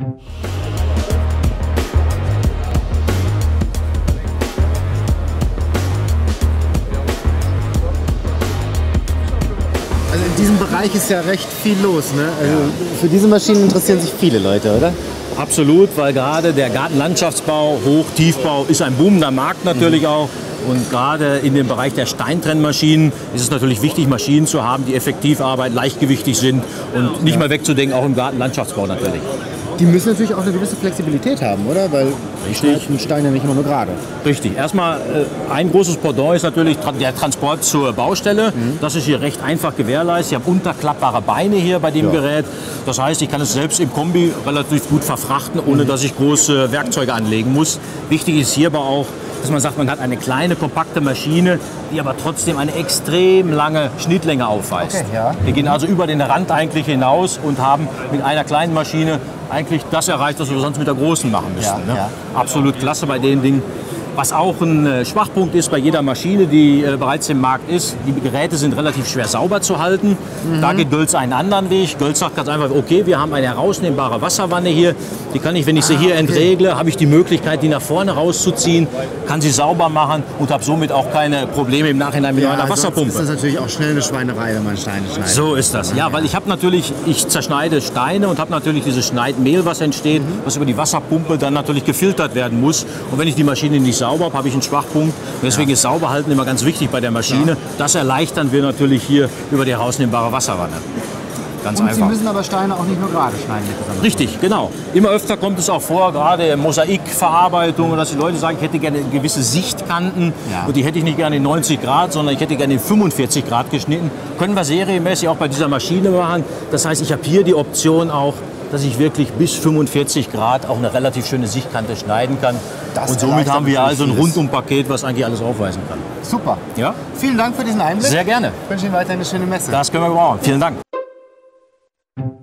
Also in diesem Bereich ist ja recht viel los, ne? Also für diese Maschinen interessieren sich viele Leute, oder? Absolut, weil gerade der Gartenlandschaftsbau, Hoch-Tiefbau ist ein boomender Markt natürlich auch. Und gerade in dem Bereich der Steintrennmaschinen ist es natürlich wichtig, Maschinen zu haben, die effektiv arbeiten, leichtgewichtig sind und nicht mal wegzudenken, auch im Gartenlandschaftsbau natürlich. Die müssen natürlich auch eine gewisse Flexibilität haben, oder? Weil ein Stein ja nicht immer nur gerade. Richtig. Erstmal ein großes Pendant ist natürlich der Transport zur Baustelle. Das ist hier recht einfach gewährleistet. Sie haben unterklappbare Beine hier bei dem Gerät. Das heißt, ich kann es selbst im Kombi relativ gut verfrachten, ohne dass ich große Werkzeuge anlegen muss. Wichtig ist hier aber auch, dass man sagt, man hat eine kleine, kompakte Maschine, die aber trotzdem eine extrem lange Schnittlänge aufweist. Okay, ja. Wir gehen also über den Rand eigentlich hinaus und haben mit einer kleinen Maschine eigentlich das erreicht, was wir sonst mit der großen machen müssten. Ja, ne? ja. Absolut klasse bei den Dingen. Was auch ein Schwachpunkt ist bei jeder Maschine, die bereits im Markt ist, die Geräte sind relativ schwer sauber zu halten. Da geht Gölz einen anderen Weg. Gölz sagt ganz einfach, okay, wir haben eine herausnehmbare Wasserwanne hier. Die kann ich, wenn ich sie hier entregle, habe ich die Möglichkeit, die nach vorne rauszuziehen, kann sie sauber machen und habe somit auch keine Probleme im Nachhinein mit einer Wasserpumpe. Sonst ist das natürlich auch schnell eine Schweinerei, wenn man Steine schneidet. So ist das. Ja, weil ich zerschneide Steine und habe natürlich dieses Schneidmehl, was entsteht, was über die Wasserpumpe dann natürlich gefiltert werden muss. Und wenn ich die Maschine nicht sauber habe, habe ich einen Schwachpunkt. Und deswegen ist Sauberhalten immer ganz wichtig bei der Maschine. Das erleichtern wir natürlich hier über die herausnehmbare Wasserwanne. Ganz Und einfach. Sie müssen aber Steine auch nicht nur gerade schneiden. Richtig, genau. Immer öfter kommt es auch vor, gerade in Mosaikverarbeitung, dass die Leute sagen, ich hätte gerne gewisse Sichtkanten und die hätte ich nicht gerne in 90 Grad, sondern ich hätte gerne in 45 Grad geschnitten. Können wir serienmäßig auch bei dieser Maschine machen. Das heißt, ich habe hier die Option auch, dass ich wirklich bis 45 Grad auch eine relativ schöne Sichtkante schneiden kann. Und somit haben wir also ein Rundumpaket, was eigentlich alles aufweisen kann. Super. Ja? Vielen Dank für diesen Einblick. Sehr gerne. Ich wünsche Ihnen weiter eine schöne Messe. Das können wir gebrauchen. Vielen Dank.